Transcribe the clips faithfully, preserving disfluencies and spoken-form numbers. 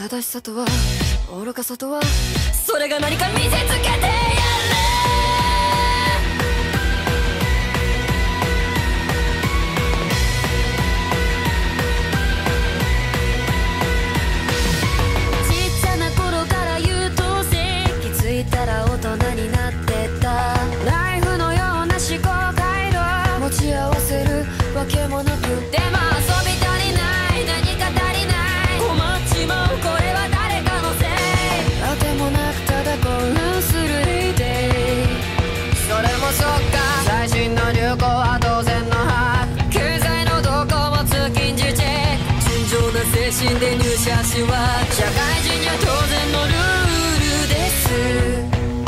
正しさとは愚かさとはそれが何か見せつけてやる。大人になってったナイフのような思考回路持ち合わせるわけもなくでも遊び足りない何か足りない困っちまうこれは誰かのせいあてもなくただ混乱するエイデイそれもそっか最新の流行は当然の把握経済の動向も通勤時チェック純情な精神で入社しは社会人には当然のルールです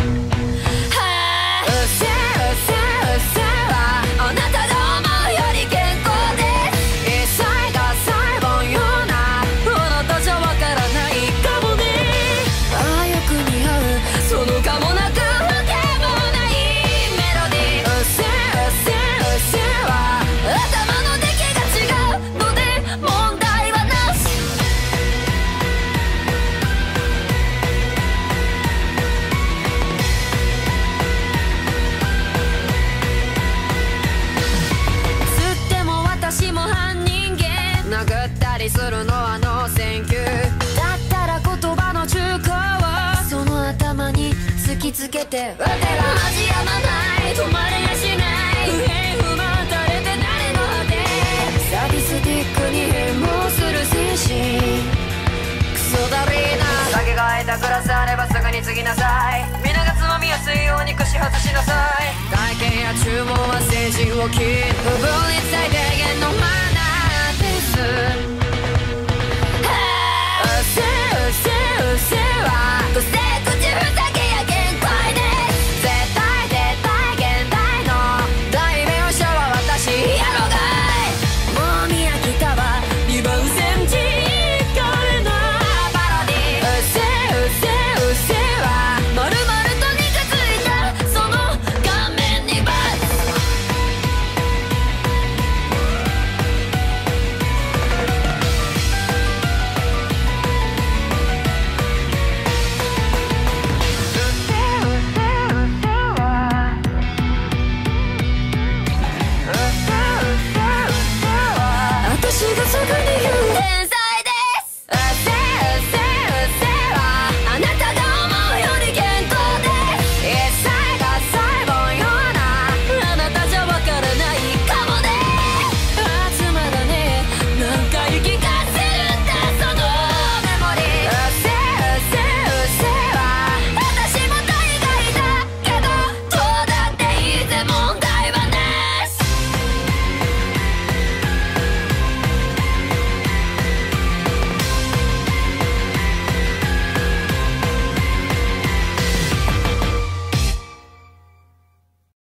あなたが思うより健康です一切が最後ようなあなたじゃわからないかもねああよく似合うそのかもなくわけもないメロディーうっせうっせうっせは頭の出来が違うので問題はなし私も犯人間殴ったりするのはノーセンキューだったら言葉の中古をその頭に突きつけてわてら味やまない止まれやしない不平不満垂れて誰の果てサディスティックに変貌する精神クソだりーな酒が空いたグラスあればすぐに継ぎなさい皆がつまみやすいように串外しなさい会計や注文は政治を切る不分率最低限のマナーです